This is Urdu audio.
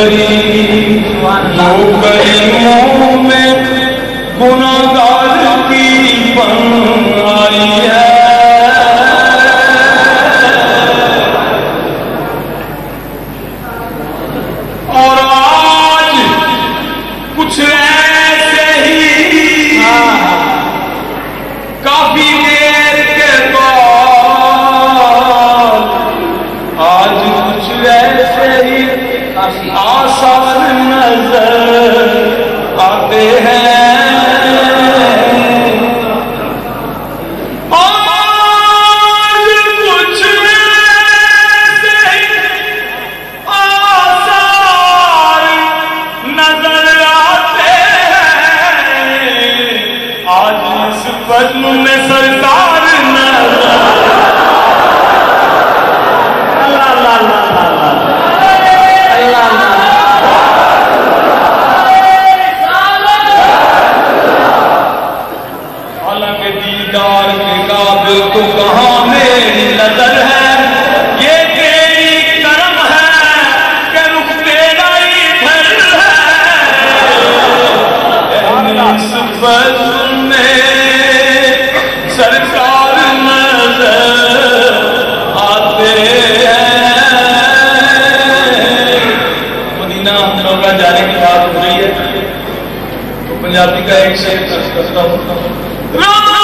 کریموں میں گناہگار کی بنائی ہے اور آج کچھ ایسے ہی کافی دیر کے بعد آج کچھ ایسے ہی آثار نظر آتے ہیں فضل میں سرکار حالانکہ دیدار کے قابل تو کہاں میری نظر ہے یہ تیری کرم ہے کہ رخ تیرا ادھر ہے اس فضل میں سرکار نظر آتے ہیں مدینہ ہم لوگوں کا جانے کی بات ہو رہی ہے تو پنجابی کا ایک شعر کرتا ہوں